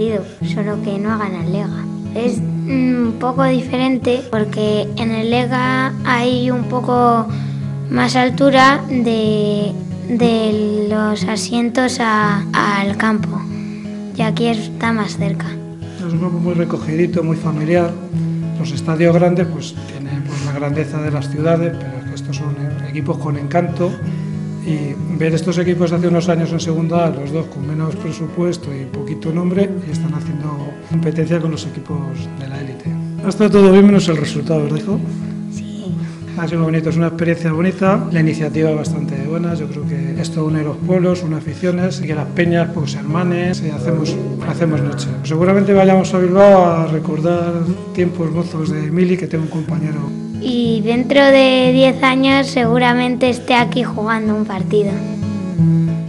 partido, solo que no hagan el Lega. Es un poco diferente porque en el Lega hay un poco más altura de los asientos al campo, y aquí está más cerca. Es un grupo muy recogidito, muy familiar. Los estadios grandes pues tienen la grandeza de las ciudades, pero es que estos son equipos con encanto, y ver estos equipos de hace unos años en segunda A, los dos con menos presupuesto y poquito nombre, y están haciendo competencia con los equipos de la élite. Ha estado todo bien menos el resultado, ¿verdad, hijo? Sí. Ha sido bonito, es una experiencia bonita, la iniciativa es bastante buena. Yo creo que esto une los pueblos, une aficiones, y que las peñas pues se hermanes y hacemos noche. Seguramente vayamos a Bilbao a recordar tiempos mozos de Mili, que tengo un compañero. Y dentro de 10 años seguramente esté aquí jugando un partido.